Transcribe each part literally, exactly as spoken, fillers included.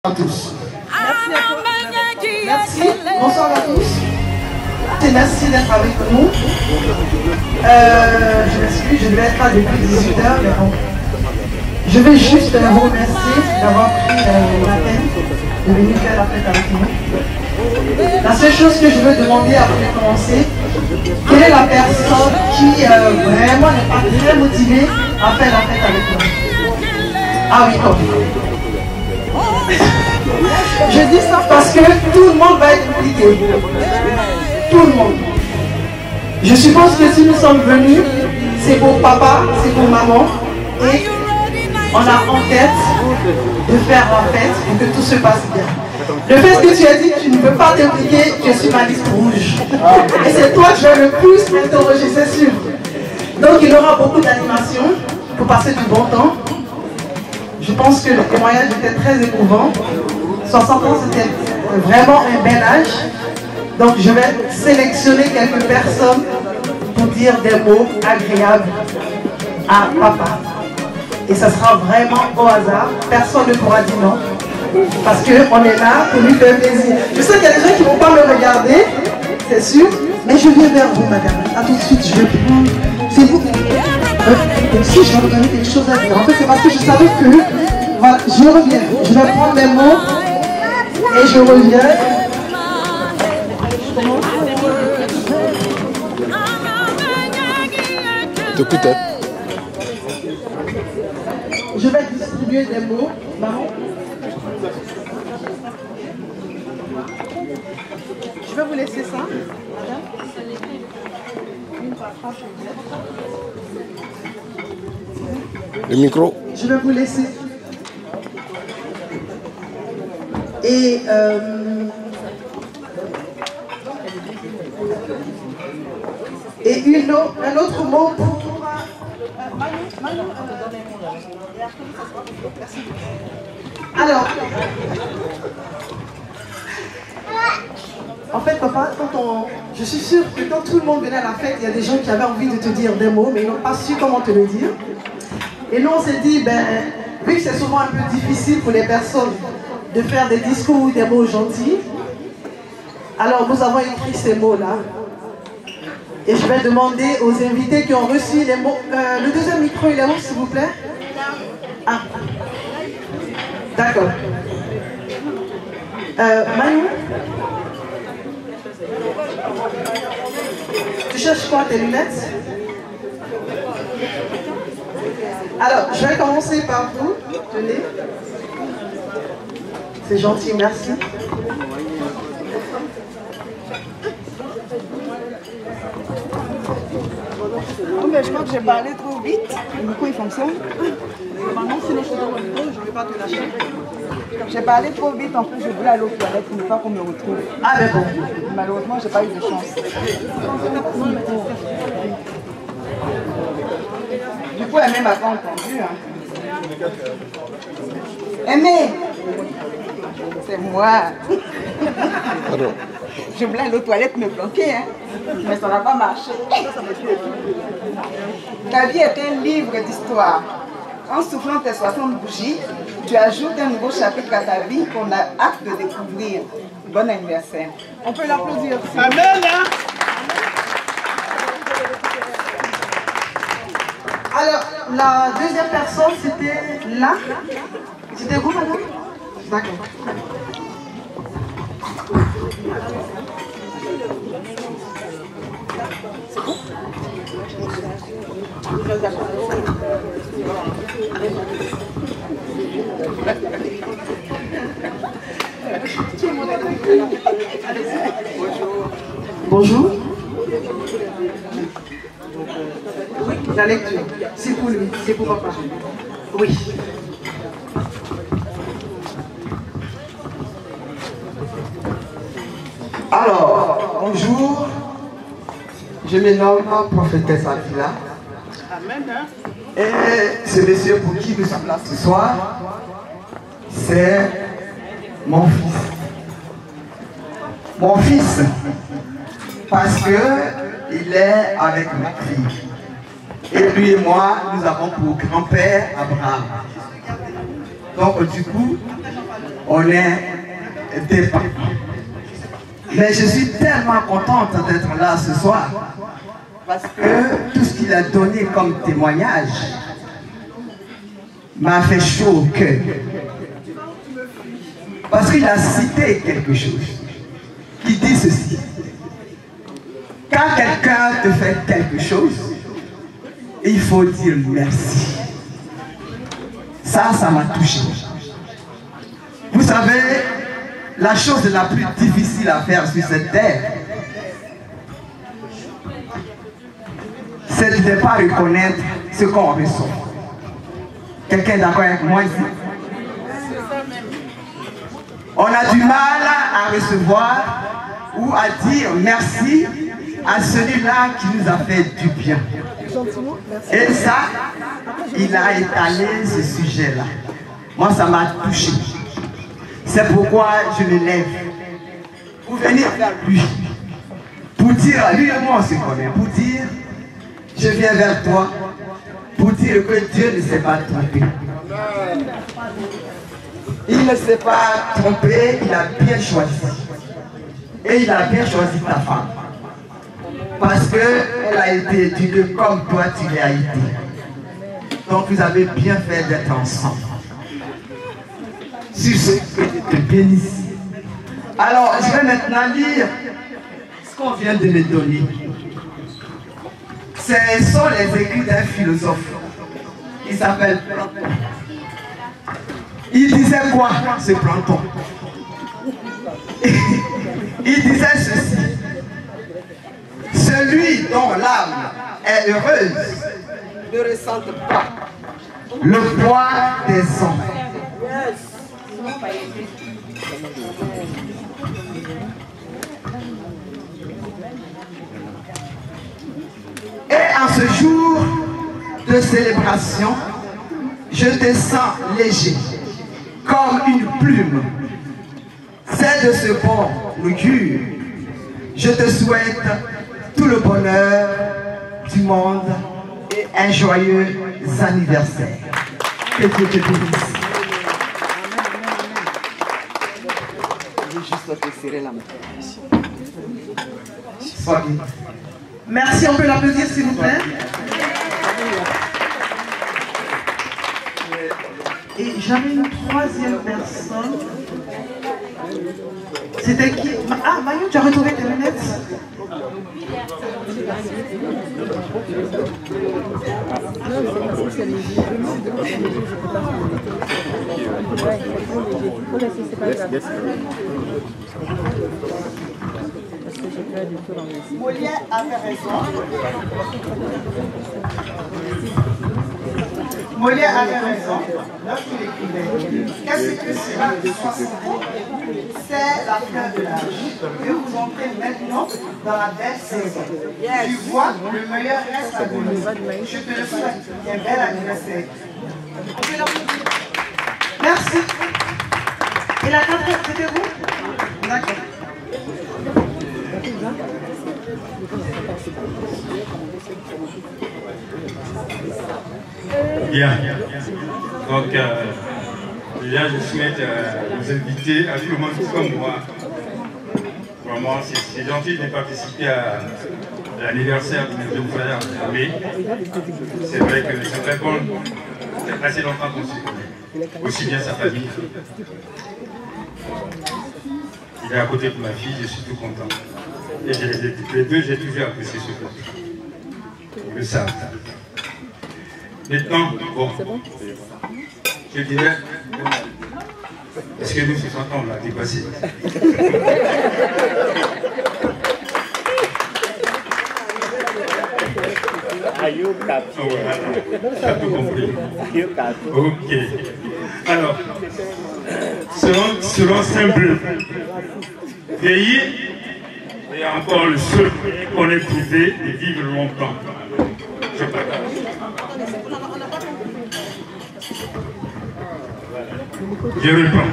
à tous. Merci à toi. Merci. Bonsoir à tous. Et merci d'être avec nous. Euh, je m'excuse, je devais être là depuis dix-huit heures, mais bon. Je vais juste vous remercier d'avoir pris euh, la peine de venir faire la fête avec nous. La seule chose que je veux demander avant de commencer, quelle est la personne qui euh, vraiment n'est pas très motivée à faire la fête avec nous? Ah oui, comme. Je dis ça parce que tout le monde va être impliqué. Tout le monde. Je suppose que si nous sommes venus, c'est pour papa, c'est pour maman. Et on a en tête de faire la fête pour que tout se passe bien. Le fait que tu as dit que tu ne peux pas t'impliquer, je suis ma liste rouge. Et c'est toi que je vais le plus m'interroger, c'est sûr. Donc il y aura beaucoup d'animation pour passer du bon temps. Je pense que le témoignage était très émouvant. soixante ans, c'était vraiment un bel âge. Donc je vais sélectionner quelques personnes pour dire des mots agréables à papa. Et ça sera vraiment au hasard. Personne ne pourra dire non. Parce qu'on est là pour lui faire plaisir. Je sais qu'il y a des gens qui ne vont pas me regarder, c'est sûr. Mais je viens vers vous, madame. A tout de suite, je vais prendre. C'est vous. Euh, si je vais vous donner quelque chose à dire. En fait, c'est parce que je savais que. Voilà, je reviens. Je vais prendre mes mots. Et je reviens. T'écoutes. Je vais distribuer des mots. Maman. Je vais vous laisser ça. Le micro. Je vais vous laisser. Et euh, et une autre, un autre mot pour. Alors, en fait, papa, quand on, je suis sûre que quand tout le monde venait à la fête, il y a des gens qui avaient envie de te dire des mots, mais ils n'ont pas su comment te le dire. Et nous, on s'est dit, ben, vu que c'est souvent un peu difficile pour les personnes de faire des discours ou des mots gentils, alors nous avons écrit ces mots-là. Et je vais demander aux invités qui ont reçu les mots. Euh, le deuxième micro, il est où, s'il vous plaît? Ah. D'accord. Euh, Manu? Tu cherches quoi, tes lunettes? Alors, je vais commencer par vous. Tenez. C'est gentil, merci. Oh, mais je crois que j'ai parlé trop vite. Le micro il fonctionne. Maintenant, sinon je te donne le micro, je ne vais pas te lâcher. J'ai parlé trop vite, en plus je voulais aller aux toilettes pour ne pas qu'on me retrouve. Ah, mais bon. Malheureusement, j'ai pas eu de chance. Du coup, Aimé m'a pas entendu. Hein. Aimé, c'est moi. Pardon. Je voulais aller aux toilettes me bloquer, hein. Mais ça n'a pas marché. Ta vie est un livre d'histoire. En soufflant tes soixante bougies, tu ajoutes un nouveau chapitre à ta vie qu'on a hâte de découvrir. Bon anniversaire. On peut l'applaudir. Amen. Hein? Alors, la deuxième personne, c'était là. C'était vous, madame? D'accord. C'est bon? Bonjour. Oui, la lecture. C'est pour lui, c'est pour papa. Oui. Alors, bonjour. Je me nomme prophétesse Avila. Amen. Hein? Et ce monsieur pour qui nous sommes là ce soir, c'est mon fils. Mon fils, parce qu'il est avec ma fille. Et lui et moi, nous avons pour grand-père Abraham. Donc du coup, on est dépend. Mais je suis tellement contente d'être là ce soir parce que tout ce qu'il a donné comme témoignage m'a fait chaud au cœur. Parce qu'il a cité quelque chose qui dit ceci. Quand quelqu'un te fait quelque chose, il faut dire merci. Ça, ça m'a touché. Vous savez, la chose la plus difficile à faire sur cette terre, c'est de ne pas reconnaître ce qu'on reçoit. Quelqu'un est d'accord avec moi ici? On a du mal à recevoir ou à dire merci à celui-là qui nous a fait du bien. Et ça, il a étalé ce sujet-là. Moi, ça m'a touché. C'est pourquoi je me lève pour venir vers lui, pour dire, lui et moi on se connaît, pour dire, je viens vers toi, pour dire que Dieu ne s'est pas trompé. Il ne s'est pas trompé, il a bien choisi. Et il a bien choisi ta femme. Parce qu'elle a été éduquée comme toi tu l'as été. Donc vous avez bien fait d'être ensemble. Sur ce, que Dieu te bénisse. Alors, je vais maintenant lire ce qu'on vient de me donner. Ce sont les écrits d'un philosophe. Il s'appelle Platon. Il disait quoi, ce Platon? Il disait ceci. Celui dont l'âme est heureuse ne ressent pas le poids des hommes. Et en ce jour de célébration, je te sens léger, comme une plume. C'est de ce bon augure. Je te souhaite tout le bonheur du monde et un joyeux anniversaire. Que Dieu te bénisse. Je vais juste te serrer la main. Sois bien. Merci, on peut l'applaudir s'il vous plaît. Et j'avais une troisième personne. C'était qui? Ah, Mayon, tu as retrouvé tes lunettes? Molière avait raison. Molière avait raison lorsqu'il écrivait. Qu'est-ce que cela c'est la fin de l'âge. Et vous entrez maintenant dans la belle saison. Tu vois, le meilleur reste à venir. Je te le souhaite. Un bel anniversaire. Merci. Et la quatrième, c'était vous? D'accord. Bien. Donc, euh, déjà, je souhaite euh, vous inviter à vivre tout comme moi. Vraiment, c'est gentil de participer à l'anniversaire de mes deux frères. Mais c'est vrai que c'est très bon. C'est assez longtemps qu'on se connaît. Aussi bien sa famille. Il est à côté de ma fille, je suis tout content. Et les, les deux, j'ai toujours apprécié ce côté. Ils le savent. Maintenant, bon, je dirais, est-ce que nous, ce soir, on l'a dépassé? Oh, voilà. Tu as tout compris. Ok. Alors, selon, selon Saint-Bleu, vieillir est encore le seul qu'on ait trouvé de vivre longtemps. Je partage. Je reprends.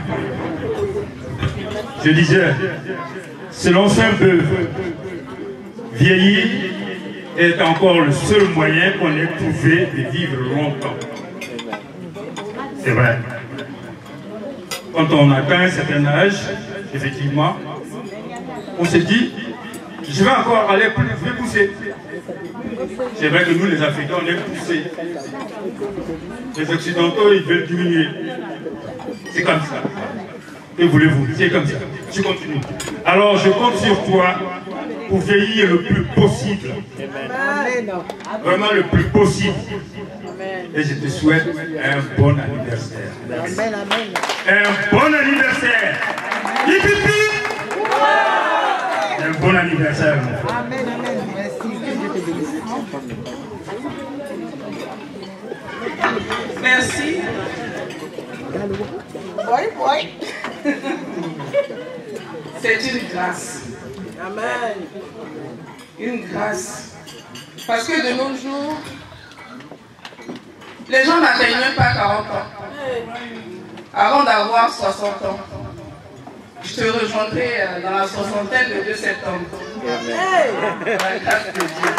Je disais, selon Saint-Beuve, vieillir est encore le seul moyen qu'on ait trouvé de vivre longtemps. C'est vrai. quand on atteint un certain âge, effectivement, on se dit, je vais encore aller plus, je vais pousser. C'est vrai que nous, les Africains, on aime pousser. Les Occidentaux, ils veulent diminuer. C'est comme ça. Que voulez-vous? C'est comme ça. Je continue. Alors, je compte sur toi pour vieillir le plus possible. Vraiment le plus possible. Et je te souhaite un bon anniversaire. Amen, amen. Un bon anniversaire. Hip, hip, hip. Un bon anniversaire. Amen, amen. Merci. Que Dieu te bénisse. Merci. Oui, oui. C'est une grâce. Amen. Une grâce. Parce que de nos jours, les gens n'atteignent même pas quarante ans. Avant d'avoir soixante ans. Je te rejoindrai dans la soixantaine le deux septembre. Par la grâce de Dieu.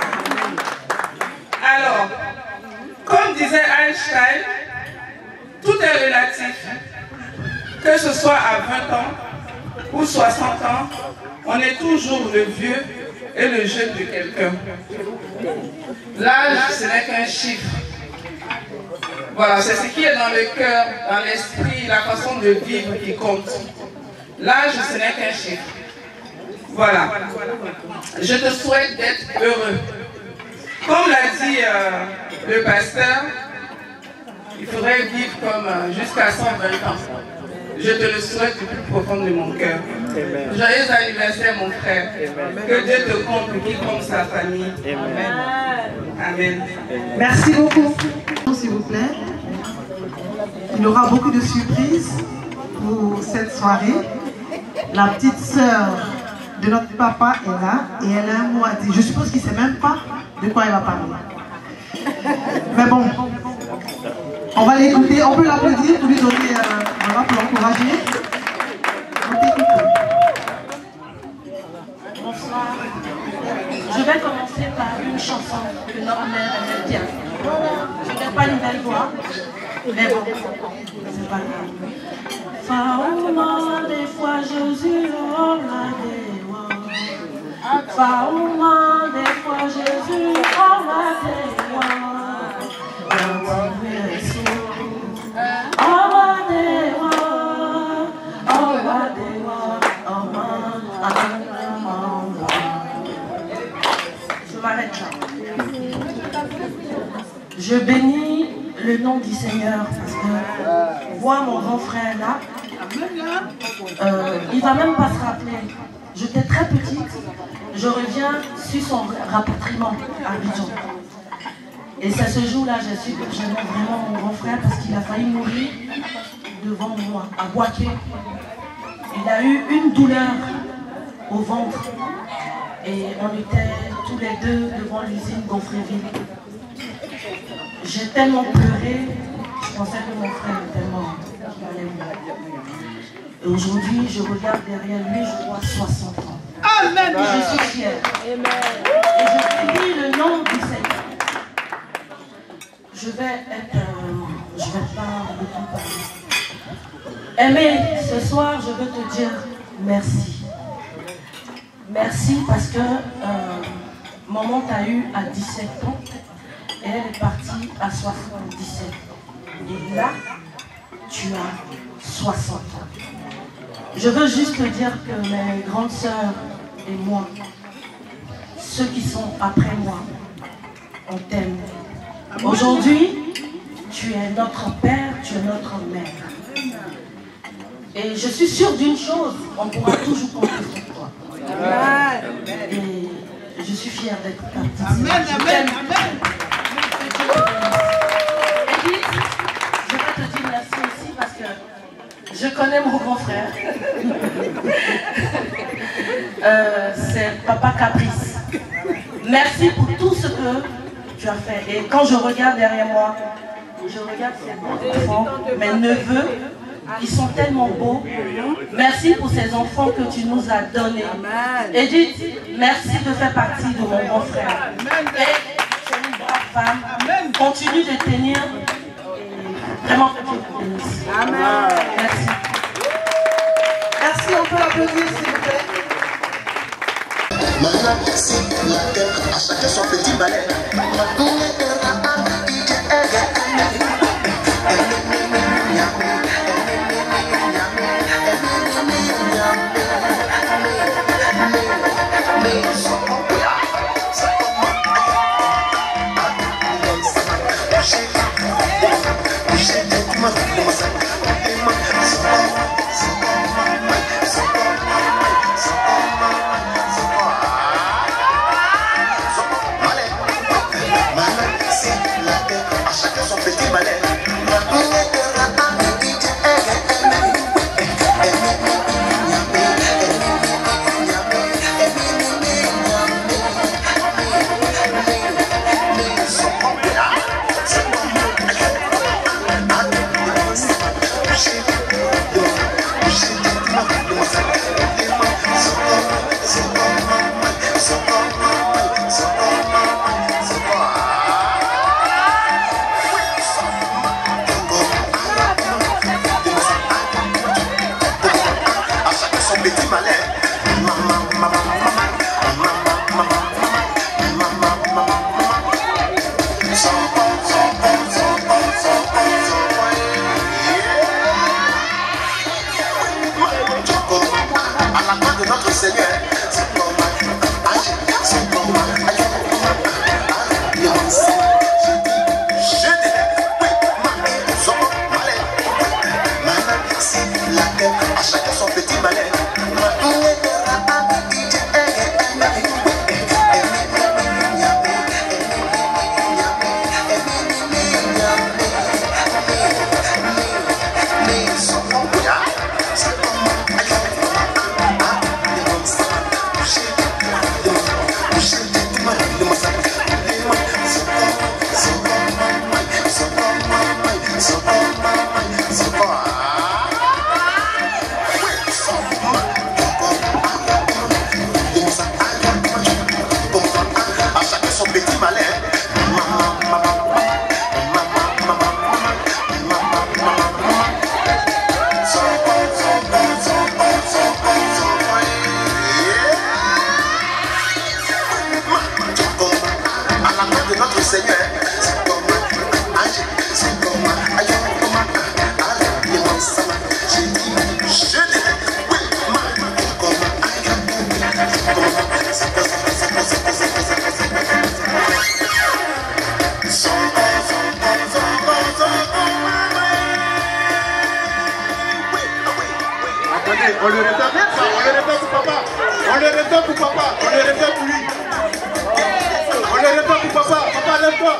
Alors, comme disait Einstein, tout est relatif. Que ce soit à vingt ans ou soixante ans, on est toujours le vieux et le jeune de quelqu'un. L'âge, ce n'est qu'un chiffre. Voilà, c'est ce qui est dans le cœur, dans l'esprit, la façon de vivre qui compte. L'âge, ce n'est qu'un chiffre. Voilà. Je te souhaite d'être heureux. Comme l'a dit euh, le pasteur, il faudrait vivre comme euh, jusqu'à cent vingt ans. Je te le souhaite du plus profond de mon cœur. Joyeux anniversaire, mon frère. Amen. Que Dieu te comble, qui compte sa famille. Amen. Amen. Merci beaucoup. S'il vous plaît. Il y aura beaucoup de surprises pour cette soirée. La petite sœur de notre papa est là et elle a un mot à dire. Je suppose qu'il ne sait même pas de quoi elle va parler. Mais bon, on va l'écouter. On peut l'applaudir pour lui donner, euh, voilà, pour l'encourager. On t'écoute. Bonsoir. Je vais commencer par une chanson que notre mère aime bien. Je n'ai pas une belle voix, mais bon, c'est pas grave. Fauma des fois Jésus on l'a dévoilé. Fauma des fois Jésus on l'a dévoilé. On va dévoiler, on va dévoiler, on va. Je m'arrête là. Je bénis le nom du Seigneur parce que voir mon grand frère là, euh, il ne va même pas se rappeler. J'étais très petite, je reviens sur son rapatriement à Abidjan. Et c'est ce jour-là, j'ai su que j'aimais vraiment mon grand frère parce qu'il a failli mourir devant moi, à Boaké. Il a eu une douleur au ventre et on était tous les deux devant l'usine Gonfréville. J'ai tellement pleuré, je pensais que mon frère était mort, qu'il allait mourir. Et aujourd'hui, je regarde derrière lui, je vois soixante ans. Amen. Je suis fière. Et je bénis le nom du Seigneur. Je vais être... Euh, je ne vais pas beaucoup parler. Aimé, ce soir, je veux te dire merci. Merci parce que euh, maman t'a eu à dix-sept ans et elle est partie à soixante-dix-sept. Et là, tu as soixante ans. Je veux juste te dire que mes grandes sœurs et moi, ceux qui sont après moi, on t'aime. Aujourd'hui, tu es notre père, tu es notre mère. Et je suis sûre d'une chose, on pourra toujours compter sur toi. Et je suis fière d'être ta petite sœur. Amen, amen, amen. Edith, je vais te dire merci aussi parce que je connais mon grand frère. euh, C'est Papa Caprice. Merci pour tout ce que tu as fait. Et quand je regarde derrière moi, je regarde ces beaux enfants, mes neveux, ils sont tellement beaux. Merci pour ces enfants que tu nous as donnés. Edith, merci de faire partie de mon grand frère. Et tu es une brave femme. Continue de tenir. Et vraiment, que Dieu te bénisse. Merci. peut l'applaudir, s'il vous plaît. Maintenant, c'est la terre, à chacun son petit balai. On le répète, on le répète pour papa. On le répète pour papa. On le répète pour lui. On le répète pour papa. Papa, lève-toi.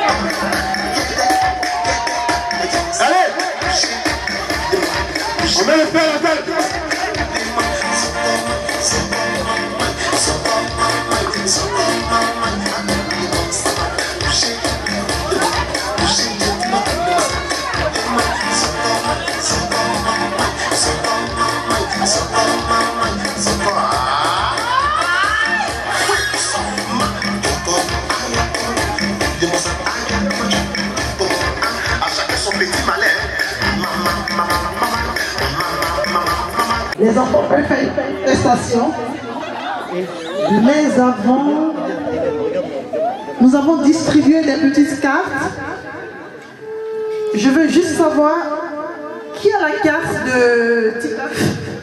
Allez. On met le père à la tête. Les enfants peuvent faire une prestation, mais avant, nous avons distribué des petites cartes. Je veux juste savoir qui a la carte de Titeuf.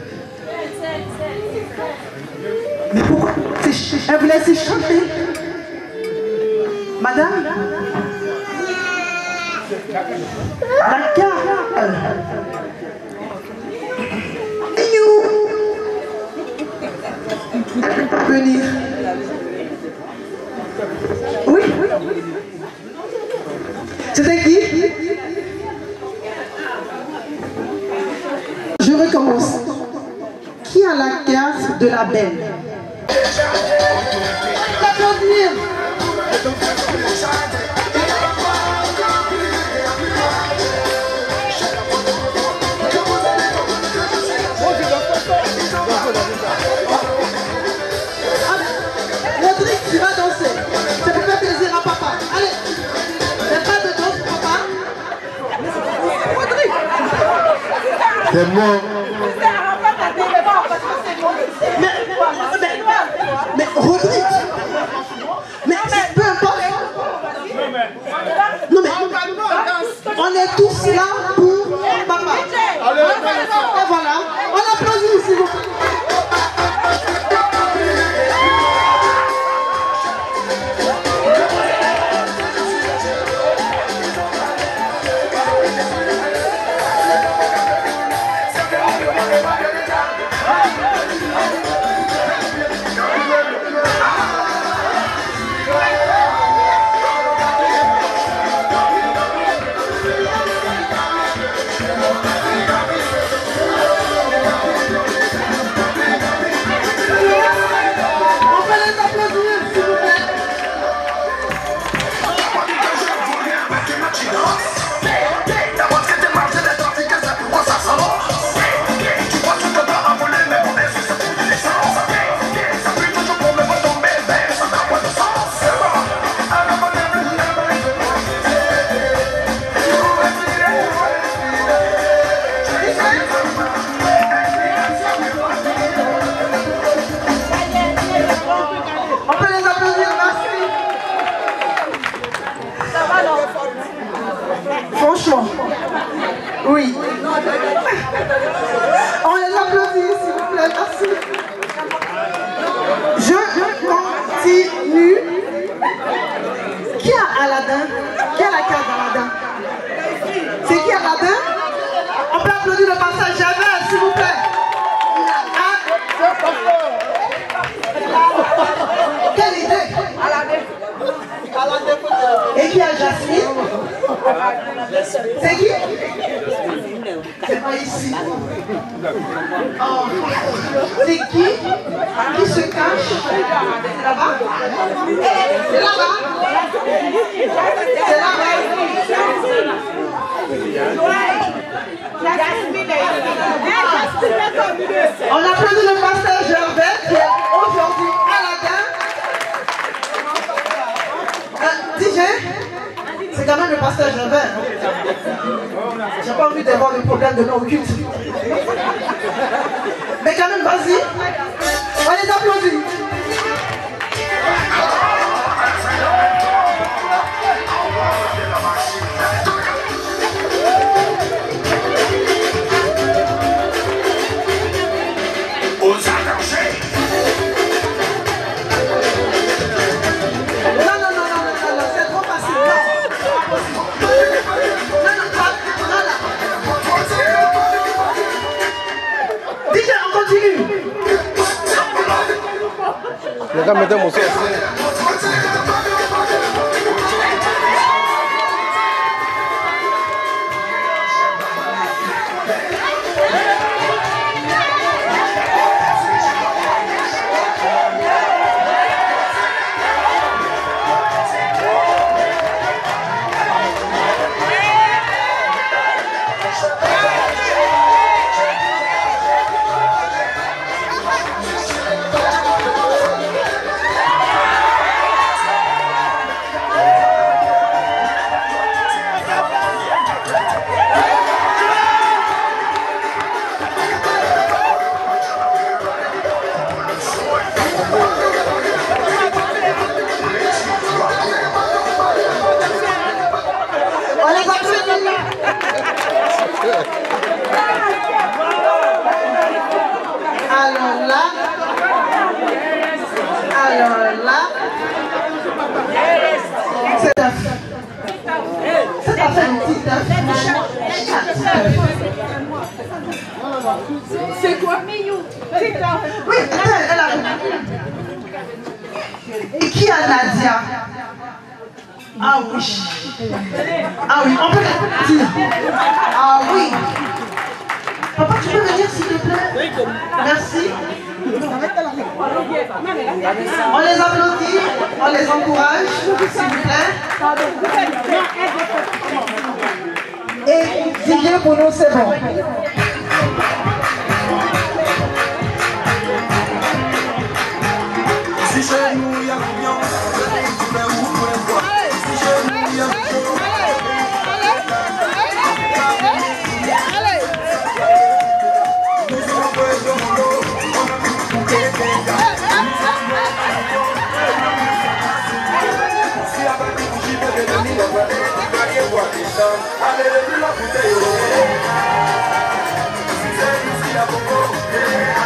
Mais pourquoi elle vous laisse chanter? Madame, la carte. Venir. Oui. C'était qui? Je recommence. Qui a la carte de la belle? Applaudir. Rodrigue, tu vas danser. Ça peut faire plaisir à papa. Allez. Fais pas de danse, papa. Rodrigue. C'est moi. s'il vous plaît. Franchement, oui. On les applaudit, s'il vous plaît, merci. Je continue. Qui a Aladdin? Qui a la carte d'Aladdin? C'est qui Aladdin? On peut applaudir le passage Javert, s'il vous plaît. Quelle idée? Et qui a Jasmine? C'est qui? C'est pas ici. Oh. C'est qui? Qui se cache? C'est là-bas? C'est là-bas? C'est là-bas? On applaudit le pasteur Gervais qui est aujourd'hui Aladdin. Euh, D J, c'est quand même le pasteur Gervais. J'ai pas envie d'avoir des problèmes de non-culte. Mais quand même, vas-y. On les applaudit. Les gars, mettez mon sauce. Alors là, alors là, c'est un c'est un fait une petite c'est quoi? Oui, elle a. Et qui a Nadia? Ah oui. Ah oui, on peut le dire. Ah oui. Papa, tu peux venir s'il te plaît? Merci. On les applaudit, on les encourage, s'il vous plaît. Et c'est bien pour nous, c'est bon. Si chez nous, il y a l'union, si chez nous, il y a Allez,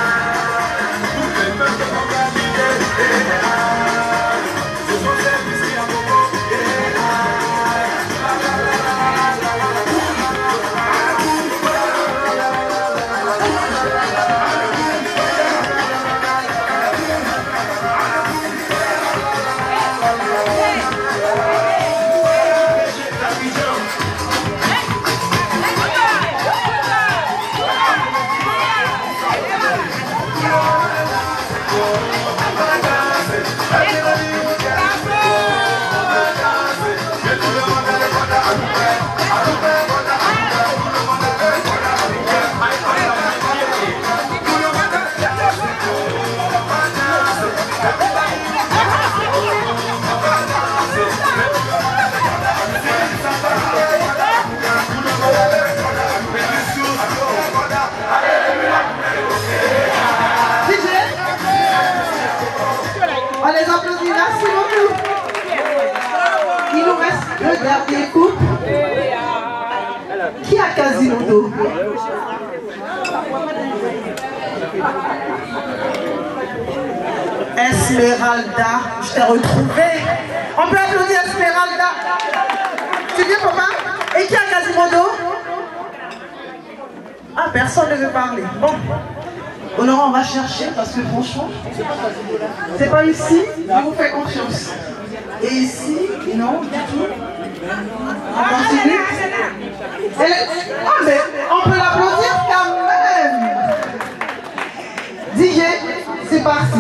On les applaudit, merci beaucoup. Il nous reste le dernier couple. Qui a Quasimodo? Esmeralda, je t'ai retrouvé. On peut applaudir Esmeralda. Tu dis papa? Et qui a Quasimodo? Ah, personne ne veut parler. Bon. Honorant, on va chercher parce que franchement, c'est pas ici, je vous fais confiance. Et ici, non, du tout. On continue. Et, ah, mais on peut l'applaudir quand même. D J, c'est parti.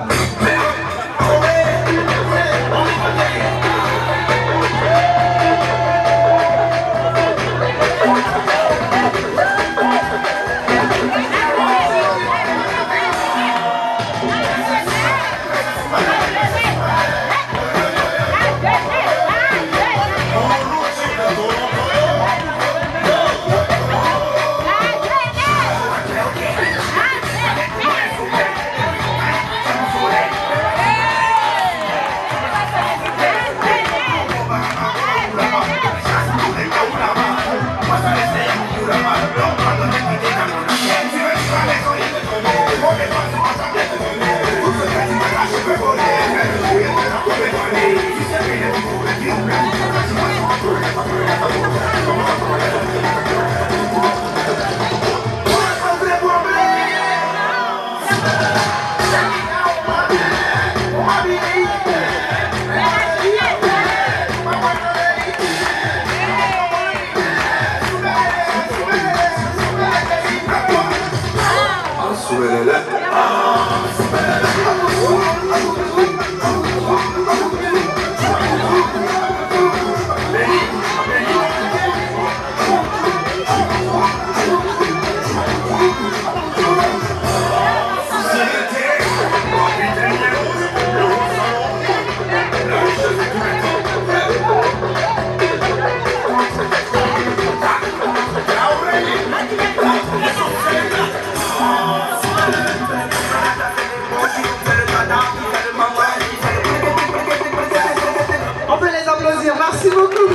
Merci beaucoup.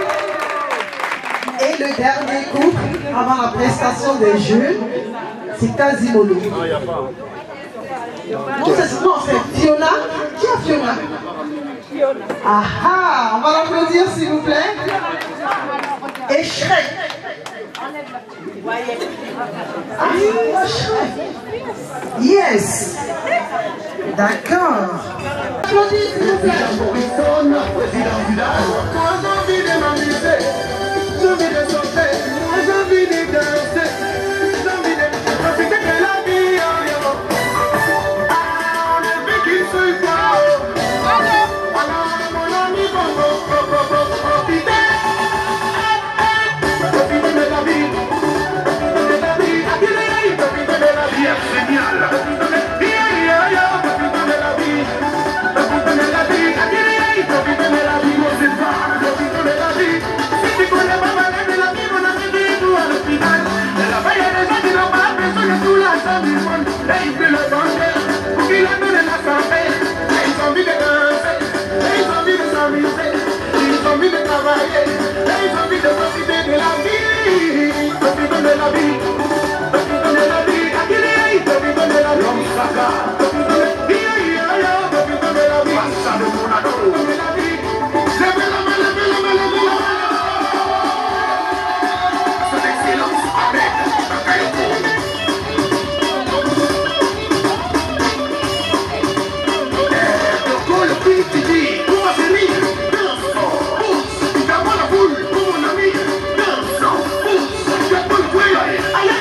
Et le dernier couple, avant la prestation des jeux, c'est Quasimodo. Non, c'est Fiona. Qui a Fiona? Ah ah, on va l'applaudir s'il vous plaît. Et Shrek. Ah, Shrek. Yes. D'accord. Applaudis s'il vous plaît. Moi j'ai envie de m'amuser, j'ai envie de sauter, moi j'ai envie de danser, j'ai envie de profiter de la vie. Ah, on est fait qu'il soit fort. Alors mon ami, bon, bon, bon, bon, bon, profitez. Profitez de la vie, profitez de la vie, profitez de la vie, c'est génial. Profitez de la vie, profitez de la vie, profitez de la vie, profitez de la vie, c'est pas. Allez,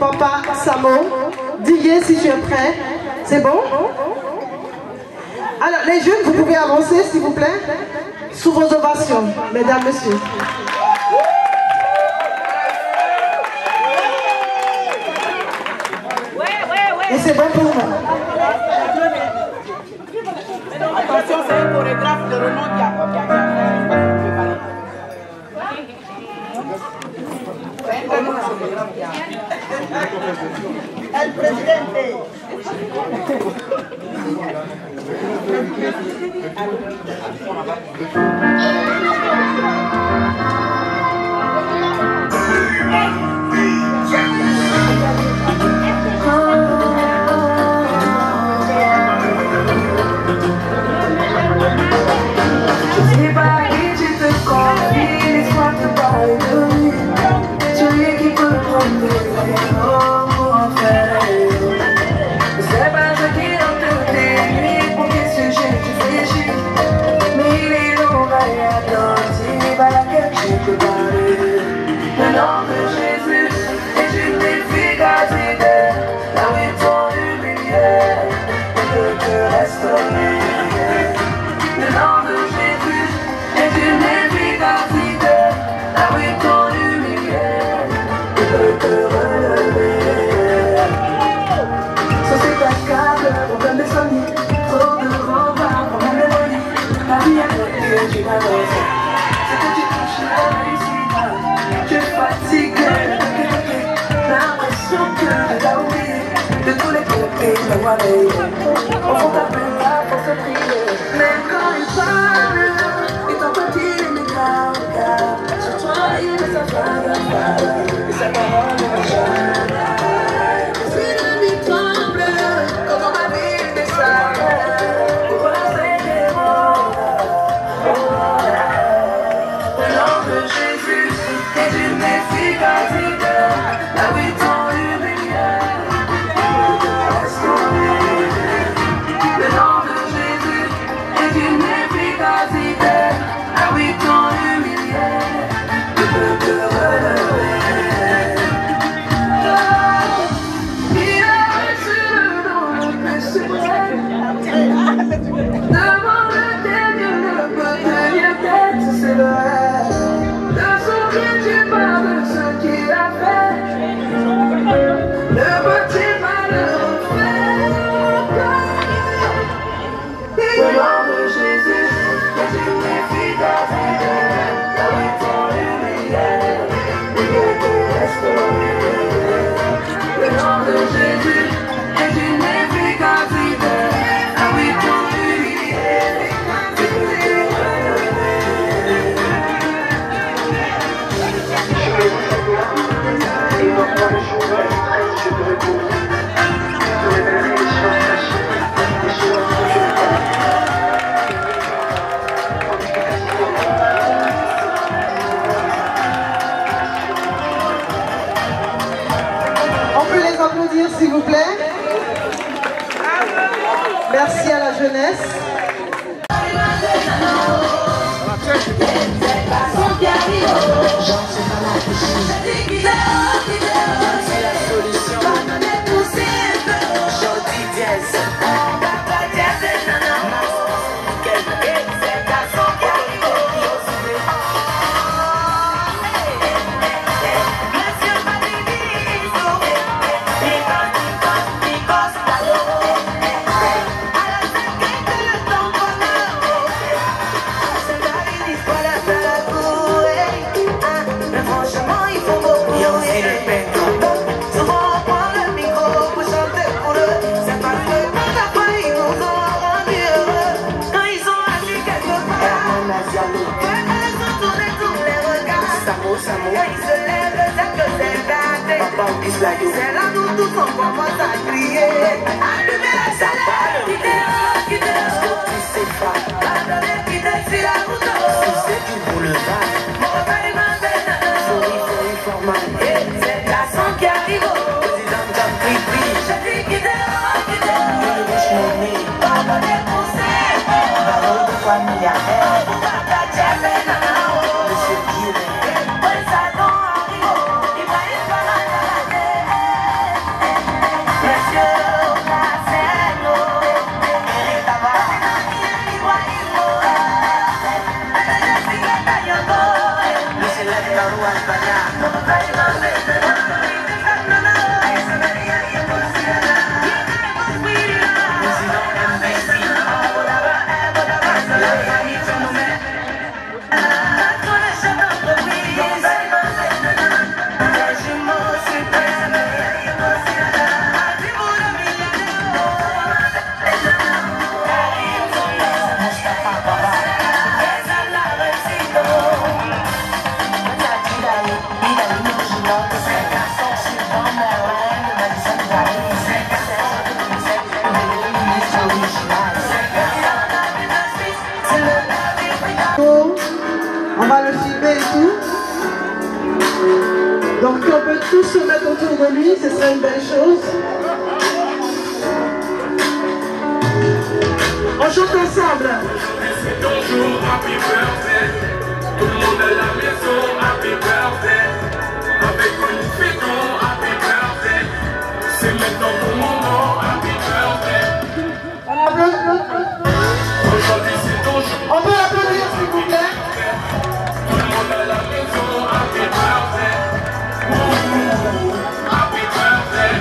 papa Samo. Didier, si tu es prêt. C'est bon? Alors, les jeunes, vous pouvez avancer, s'il vous plaît, sous vos ovations, mesdames, messieurs. Et c'est bon pour moi. Attention, c'est un chorégraphe de renom qui a El presidente. Le nom de Jésus est une efficacité, là où ils t'ont humilié, et de te restaurer. Le nom de Jésus est une efficacité, là où ils t'ont humilié, et de te relever. Saucer ta carte, problème de sommeil, trop de remparts, problème de mélodie, la vie à côté du malheur. C'est que tu touches la réussite, tu es fatigué, l'impression que tu as oublié, de tous les côtés, la voix veille. Au fond t'appelle là pour se prier, même quand il parle, il t'entend dire mes gars, sur toi il met sa femme, et sa parole ne va jamais. Si la vie tremble, comment ma vie descend, pour passer des mots. Le nom de Jésus est une efficacité, là où ils t'ont humilié, pour te restaurer. Le nom de Jésus est une efficacité, là où ils t'ont humilié, pour te relever. Il a reçu le nom de péché, devant lequel Dieu ne peut tenir tête, c'est vrai. Tu parles de ce qu'il a fait, le petit malheur fait. Le nom de Jésus est une efficacité, là où ils t'ont humilié, et de te restaurer. Le nom de Jésus est une efficacité, là où ils t'ont humilié, et de te relever. Et donc dans le jour de la je te réponds, je te révélerai les choses cachées, les choses que je ne connais On peut les applaudir s'il vous plaît. Merci à la jeunesse. C'est la solution. Jodi Diaz. Papa Diaz et Nana. C'est garçon qui arrive. Monsieur Madini. Because, because, because à la cinquième de le temps qu'on a. C'est la vie pour la salle. Mais franchement, il faut beaucoup. Il y a aussi le pétro. Souvent, on prend le micro pour chanter pour eux. C'est parce que tout à coup, ils nous ont rendu heureux. Quand ils ont assis quelque part, ouais, elles ont tourné tous les regards. Quand ils se lèvent, c'est que c'est gâté. C'est là où tous on commence à crier. Allumez la chaleur, quittez-le, quittez-le. Pardonnez, quittez si la route. C'est du boulevard. Mon père m'a fait nana. Et c'est la sang qui arrive. Président John Pipi. Je dis quittez-le, quittez-le. Pardonnez pour ces parole de familiarité. Papa Diaz et nana. Monsieur Guillet. Ouais, ça non arrive. Il va y avoir la On va le filmer et tout. Donc on peut tous se mettre autour de lui, ce serait une belle chose. On chante ensemble. C'est ton jour, happy birthday. Tout le monde à la maison, happy birthday. Avec une fêton, happy birthday. C'est maintenant ton moment, happy birthday. Aujourd'hui c'est ton jour. On peut applaudir s'il vous plaît. Tout le monde à la maison, happy birthday. Happy birthday.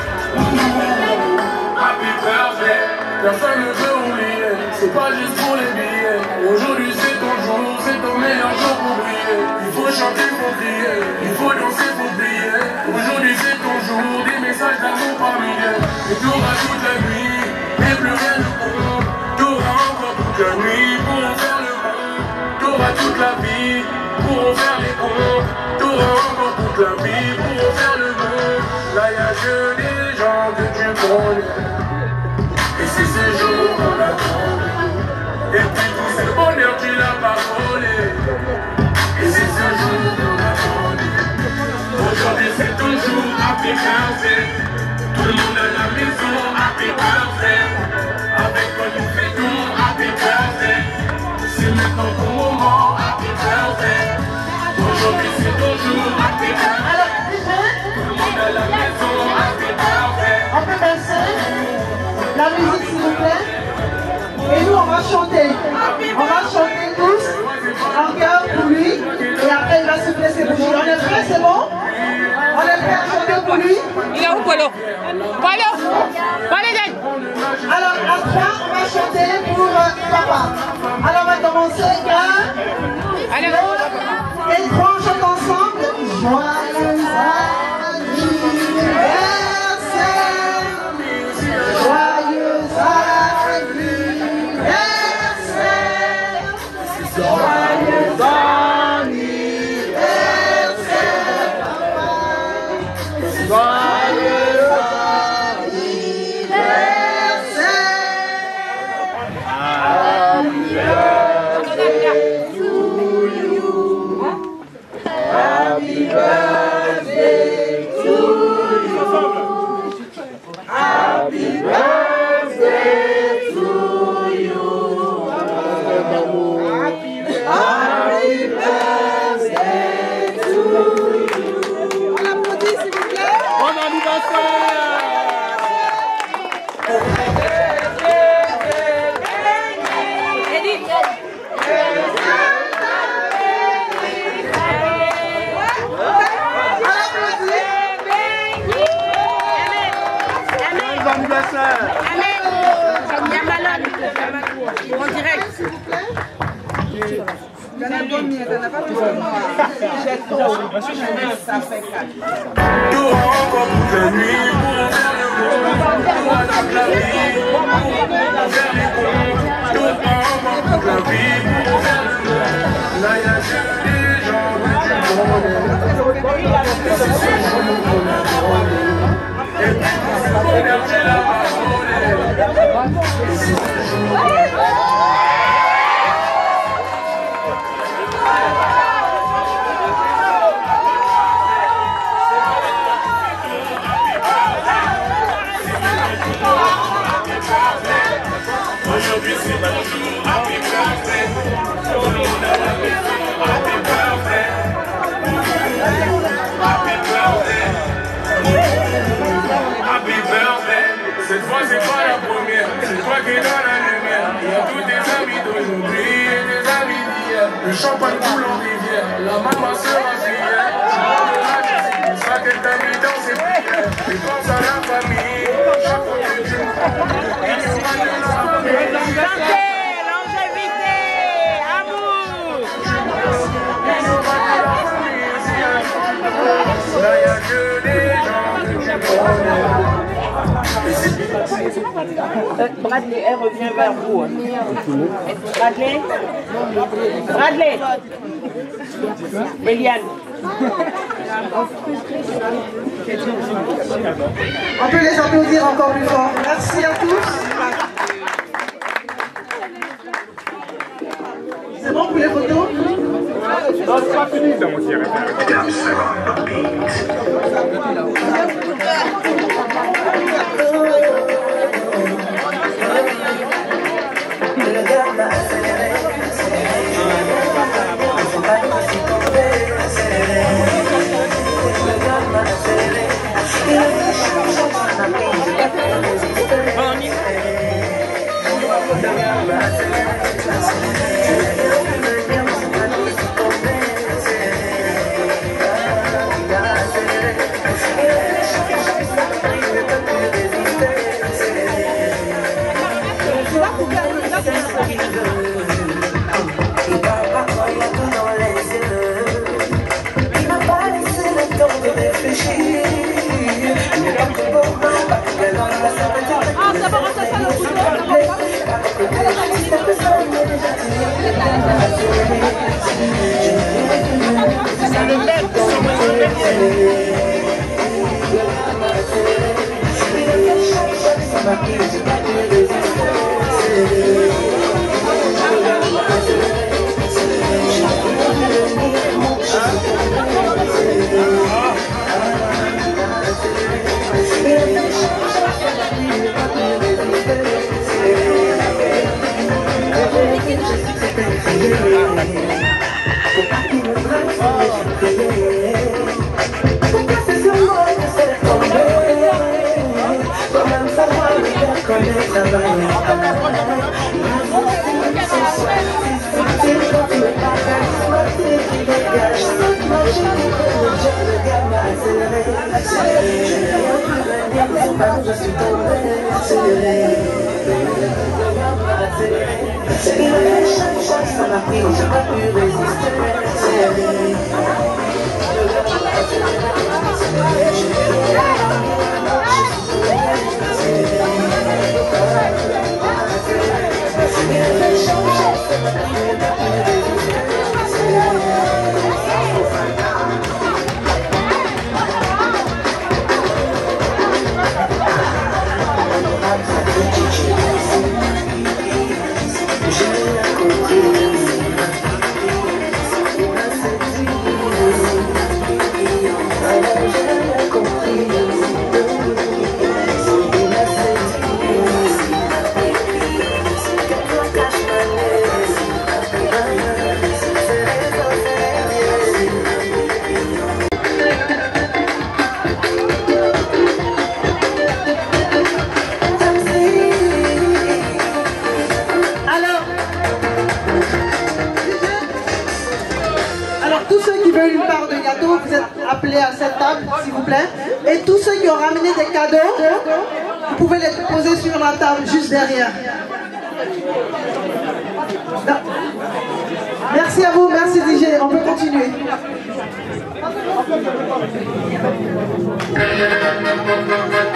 Happy birthday. Personne ne veut oublier, c'est pas juste pour les billets. Aujourd'hui c'est ton jour, c'est ton meilleur jour pour briller. Il faut chanter, faut crier, il faut danser, faut prier. Aujourd'hui c'est ton jour, des messages d'amour par milliers. Et t'auras toute la nuit, et plus rien ne compte. T'auras encore toute la nuit pour en faire le monde. T'auras toute la vie pour en faire les comptes. T'auras encore toute la vie pour en faire le monde. Là y'a que des gens que tu connais. Et c'est ce jour qu'on attend. Et puis tout ce bonheur tu l'as pas volé. Et c'est ce jour qu'on attend. Aujourd'hui c'est ton jour, happy birthday. Tout le monde à la maison, happy birthday. Avec quoi nous fêtons, happy birthday. C'est maintenant ton moment, happy birthday. Aujourd'hui c'est ton jour, happy birthday. Tout le monde à la maison, happy birthday. On peut danser. La musique s'il vous plaît. Et nous on va chanter. On va chanter tous en cœur pour lui. Et après il va souffler ses bougies. On est prêts, c'est bon? On est prêts à chanter pour lui? Il est où Polo? Polo? Polo Dad. Alors après on va chanter pour euh, papa. Alors on va commencer un. Allez. Et trois on chante ensemble. Joyeux anniversaire. Joyeux anniversaire. Joyeux anniversaire. Joyeux Happy birthday to you. Happy birthday to you. Happy birthday to you. On applaudit s'il vous plaît. Bon anniversaire. En direct. T'en as pas mis, t'en as pas besoin de moi. J'ai trop. Ça fait quatre. T'auras encore toute la nuit pour faire le monde. T'auras toute la vie pour faire les comptes. T'auras encore toute la vie pour faire le monde. Là y'a que des gens que tu connais. Et c'est ce jour qu'on a volé. Et puis tout ce bonheur tu l'as pas volé. Et c'est ce jour qu'on a volé. Aujourd'hui c'est ton jour, happy birthday. Tout le monde à la maison, happy birthday. Happy birthday. Happy birthday. Cette fois c'est pas la première, c'est toi qui es dans la lumière. Il y a tous tes amis d'aujourd'hui et tes amis d'hier. Le champagne coule en rivière, la maman sera fière. mets ta vie dans ses prières. Tu penses à la famille, chaque fois que tu me prends. Santé, longévité, amour. Là y'a que des gens que tu connais. Bradley, elle revient vers vous. Bradley Bradley Eliane. On peut les applaudir encore plus fort. Merci à tous. C'est bon pour les photos? Non, c'est pas fini. C'est moi qui ai Ah, ça va rester ça le couteau. Pourquoi c'est sur moi que c'est tombé? Quand même savoir me faire connaître la valeur. C'est quand tu me partages, moi c'est qui dégage. Cette machine qui fait le jet, le gars m'a accéléré. Je n'ai rien pu venir, c'est pas où je suis tombé. Accéléré. Accéléré, chaque chose ça m'a pris, j'ai pas pu résister. Accéléré. Vous êtes appelés à cette table, s'il vous plaît. Et tous ceux qui ont ramené des cadeaux, vous pouvez les poser sur la table juste derrière. Non. Merci à vous, merci D J. On peut continuer. Thank you.